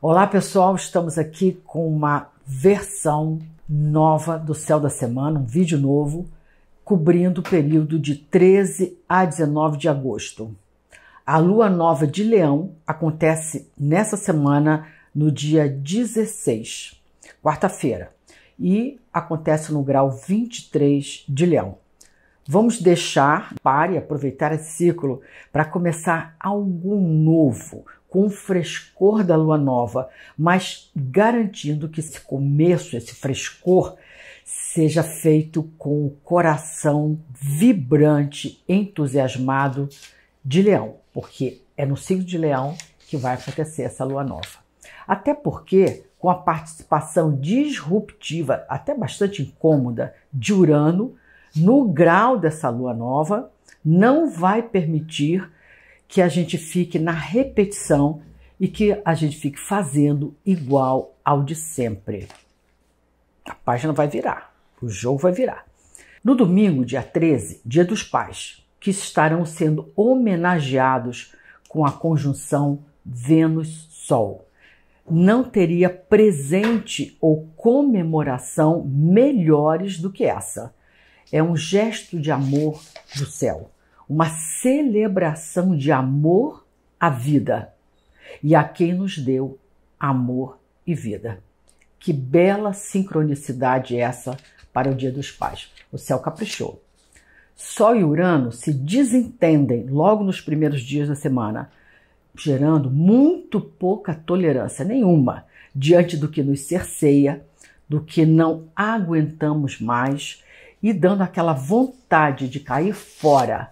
Olá pessoal, estamos aqui com uma versão nova do Céu da Semana, um vídeo novo, cobrindo o período de 13 a 19 de agosto. A lua nova de Leão acontece nessa semana no dia 16, quarta-feira, e acontece no grau 23 de Leão. Vamos deixar para e aproveitar esse ciclo para começar algo novo, com o frescor da lua nova, mas garantindo que esse começo, esse frescor, seja feito com o coração vibrante, entusiasmado de Leão, porque é no signo de Leão que vai acontecer essa lua nova. Até porque, com a participação disruptiva, até bastante incômoda, de Urano, no grau dessa lua nova, não vai permitir que a gente fique na repetição e que a gente fique fazendo igual ao de sempre. A página vai virar, o jogo vai virar. No domingo, dia 13, Dia dos Pais, que estarão sendo homenageados com a conjunção Vênus-Sol. Não teria presente ou comemoração melhores do que essa. É um gesto de amor do céu, uma celebração de amor à vida e a quem nos deu amor e vida. Que bela sincronicidade essa para o Dia dos Pais. O céu caprichou. Sol e Urano se desentendem logo nos primeiros dias da semana, gerando muito pouca tolerância, nenhuma, diante do que nos cerceia, do que não aguentamos mais, e dando aquela vontade de cair fora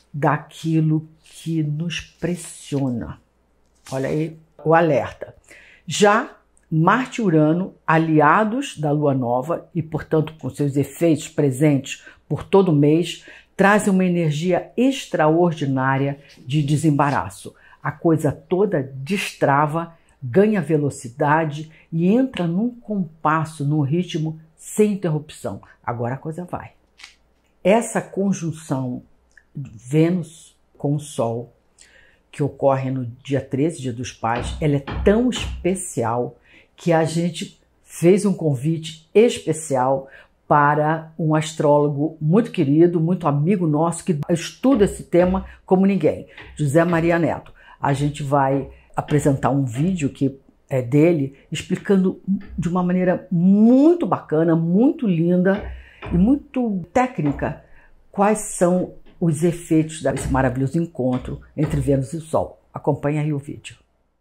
daquilo que nos pressiona. Olha aí o alerta. Já Marte e Urano, aliados da Lua Nova e, portanto, com seus efeitos presentes por todo o mês, trazem uma energia extraordinária de desembaraço. A coisa toda destrava, ganha velocidade e entra num compasso, num ritmo sem interrupção. Agora a coisa vai. Essa conjunção de Vênus com o Sol, que ocorre no dia 13, Dia dos Pais, ela é tão especial que a gente fez um convite especial para um astrólogo muito querido, muito amigo nosso, que estuda esse tema como ninguém, José Maria Neto. A gente vai apresentar um vídeo que é dele, explicando de uma maneira muito bacana, muito linda e muito técnica quais são os efeitos desse maravilhoso encontro entre Vênus e o Sol. Acompanhe aí o vídeo.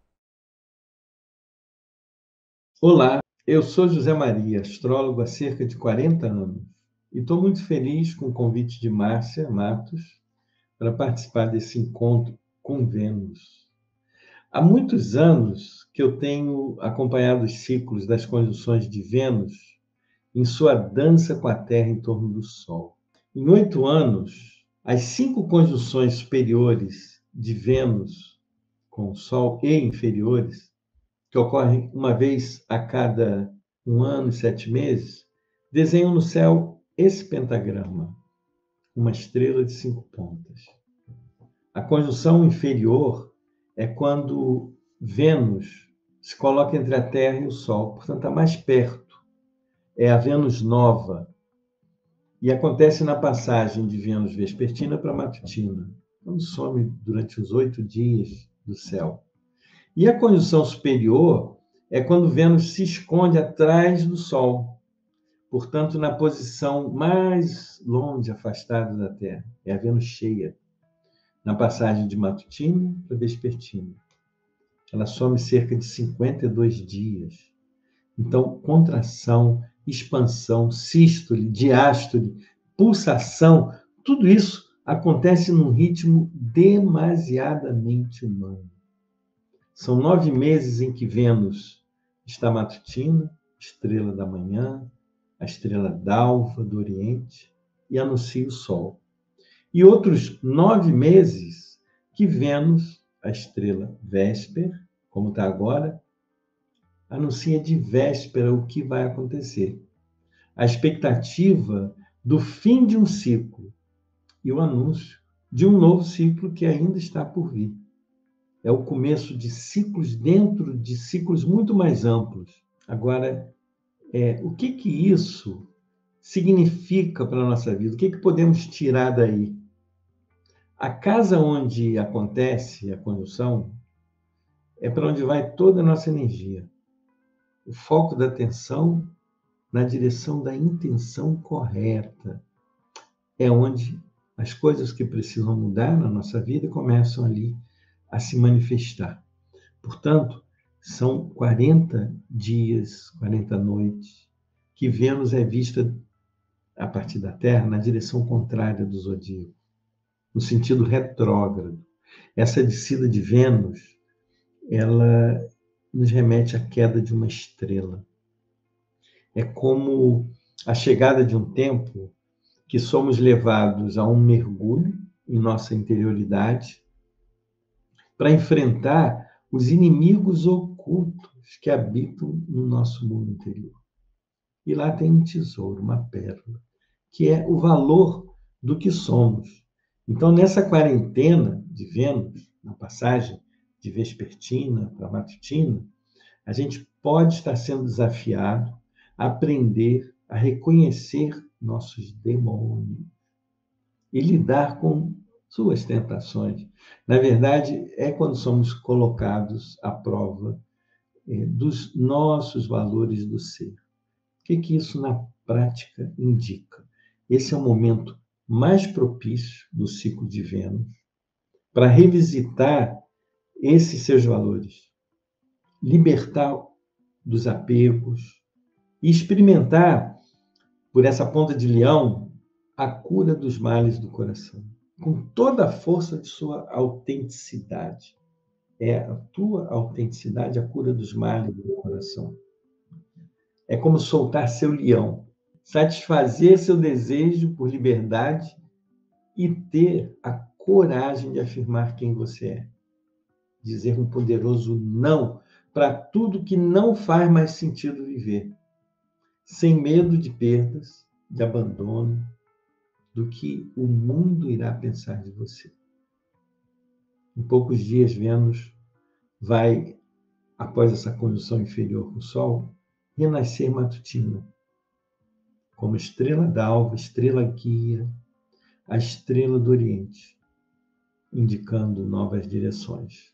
Olá, eu sou José Maria, astrólogo há cerca de 40 anos e estou muito feliz com o convite de Márcia Matos para participar desse encontro com Vênus. Há muitos anos que eu tenho acompanhado os ciclos das conjunções de Vênus em sua dança com a Terra em torno do Sol. Em 8 anos, as 5 conjunções superiores de Vênus com o Sol e inferiores, que ocorrem uma vez a cada 1 ano e 7 meses, desenham no céu esse pentagrama, uma estrela de 5 pontas. A conjunção inferior é quando Vênus se coloca entre a Terra e o Sol, portanto, está mais perto. É a Vênus nova. E acontece na passagem de Vênus vespertina para matutina, quando some durante os 8 dias do céu. E a conjunção superior é quando Vênus se esconde atrás do Sol, portanto, na posição mais longe, afastada da Terra. É a Vênus cheia, na passagem de matutino para vespertino. Ela some cerca de 52 dias. Então, contração, expansão, sístole, diástole, pulsação, tudo isso acontece num ritmo demasiadamente humano. São 9 meses em que Vênus está matutina, estrela da manhã, a estrela d'alva do Oriente, e anuncia o Sol. E outros 9 meses que Vênus, a estrela Vésper, como está agora, anuncia de véspera o que vai acontecer. A expectativa do fim de um ciclo e o anúncio de um novo ciclo que ainda está por vir. é o começo de ciclos dentro de ciclos muito mais amplos. Agora, o que isso significa para a nossa vida? O que podemos tirar daí? A casa onde acontece a conjunção é para onde vai toda a nossa energia. O foco da atenção na direção da intenção correta. É onde as coisas que precisam mudar na nossa vida começam ali a se manifestar. Portanto, são 40 dias, 40 noites, que Vênus é vista a partir da Terra na direção contrária do zodíaco, no sentido retrógrado. Essa descida de Vênus, ela nos remete à queda de uma estrela. É como a chegada de um tempo que somos levados a um mergulho em nossa interioridade para enfrentar os inimigos ocultos que habitam no nosso mundo interior. E lá tem um tesouro, uma pérola, que é o valor do que somos. Então, nessa quarentena de Vênus, na passagem de vespertina para matutina, a gente pode estar sendo desafiado a aprender a reconhecer nossos demônios e lidar com suas tentações. Na verdade, é quando somos colocados à prova dos nossos valores do ser. O que isso, na prática, indica? Esse é o momento mais propício do ciclo de Vênus para revisitar esses seus valores, libertar dos apegos e experimentar, por essa ponta de leão, a cura dos males do coração, com toda a força de sua autenticidade. É a tua autenticidade a cura dos males do coração. É como soltar seu leão, satisfazer seu desejo por liberdade e ter a coragem de afirmar quem você é. Dizer um poderoso não para tudo que não faz mais sentido viver, sem medo de perdas, de abandono, do que o mundo irá pensar de você. Em poucos dias, Vênus vai, após essa conjunção inferior com o Sol, renascer matutina, como estrela d'alva, estrela guia, a estrela do Oriente, indicando novas direções.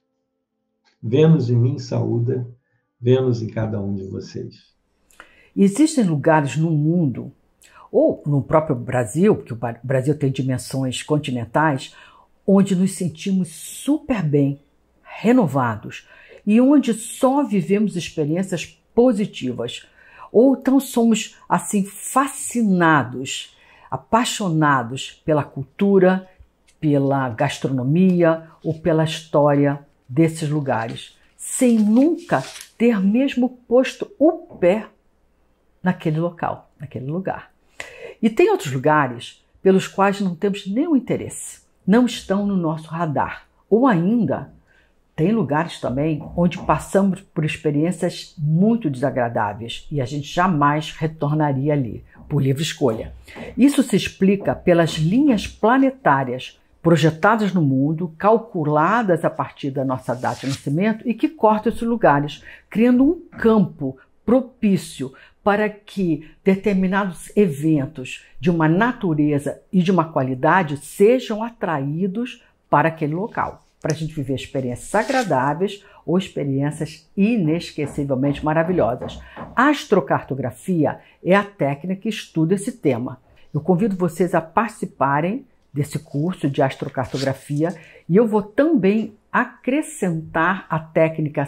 Vênus em mim saúda, Vênus em cada um de vocês. Existem lugares no mundo, ou no próprio Brasil, porque o Brasil tem dimensões continentais, onde nos sentimos super bem, renovados, e onde só vivemos experiências positivas, ou então somos assim fascinados, apaixonados pela cultura, pela gastronomia ou pela história desses lugares, sem nunca ter mesmo posto o pé naquele local, naquele lugar. E tem outros lugares pelos quais não temos nenhum interesse, não estão no nosso radar, ou ainda tem lugares também onde passamos por experiências muito desagradáveis e a gente jamais retornaria ali, por livre escolha. Isso se explica pelas linhas planetárias projetadas no mundo, calculadas a partir da nossa data de nascimento e que cortam esses lugares, criando um campo propício para que determinados eventos de uma natureza e de uma qualidade sejam atraídos para aquele local, para a gente viver experiências agradáveis ou experiências inesquecivelmente maravilhosas. A astrocartografia é a técnica que estuda esse tema. Eu convido vocês a participarem desse curso de astrocartografia e eu vou também acrescentar a técnica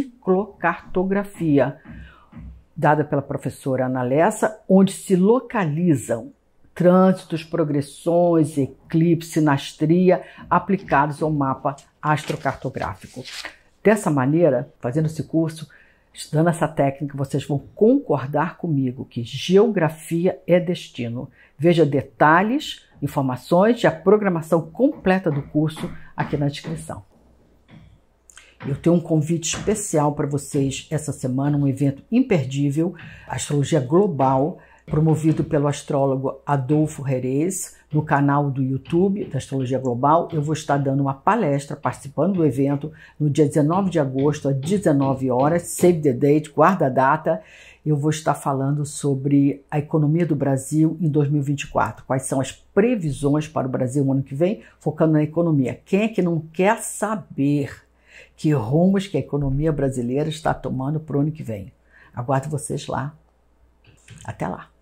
ciclocartografia, dada pela professora Ana Lessa, onde se localizam trânsitos, progressões, eclipse, sinastria aplicados ao mapa astrocartográfico. Dessa maneira, fazendo esse curso, estudando essa técnica, vocês vão concordar comigo que geografia é destino. Veja detalhes, informações e a programação completa do curso aqui na descrição. Eu tenho um convite especial para vocês essa semana, um evento imperdível, Astrologia Global, promovido pelo astrólogo Adolfo Herez, no canal do YouTube da Astrologia Global. Eu vou estar dando uma palestra, participando do evento, no dia 19 de agosto, às 19 horas, save the date, guarda a data. Eu vou estar falando sobre a economia do Brasil em 2024, quais são as previsões para o Brasil no ano que vem, focando na economia. Quem é que não quer saber que rumos que a economia brasileira está tomando para o ano que vem? Aguardo vocês lá. Até lá!